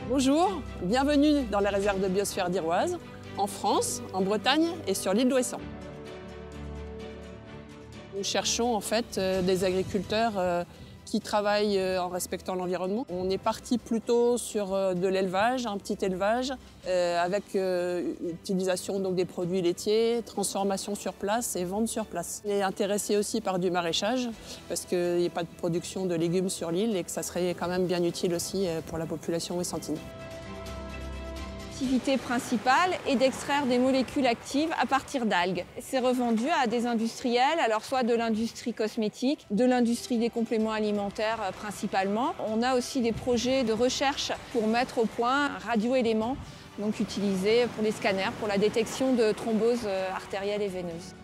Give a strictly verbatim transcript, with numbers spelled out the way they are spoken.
Bonjour, bienvenue dans la réserve de biosphère d'Iroise, en France, en Bretagne et sur l'île d'Ouessant. Nous cherchons en fait des agriculteurs qui travaillent en respectant l'environnement. On est parti plutôt sur de l'élevage, un petit élevage, avec utilisation donc des produits laitiers, transformation sur place et vente sur place. On est intéressé aussi par du maraîchage, parce qu'il n'y a pas de production de légumes sur l'île et que ça serait quand même bien utile aussi pour la population ouessantine. L'activité principale est d'extraire des molécules actives à partir d'algues. C'est revendu à des industriels, alors soit de l'industrie cosmétique, de l'industrie des compléments alimentaires principalement. On a aussi des projets de recherche pour mettre au point un radioélément, donc utilisé pour les scanners, pour la détection de thromboses artérielles et veineuses.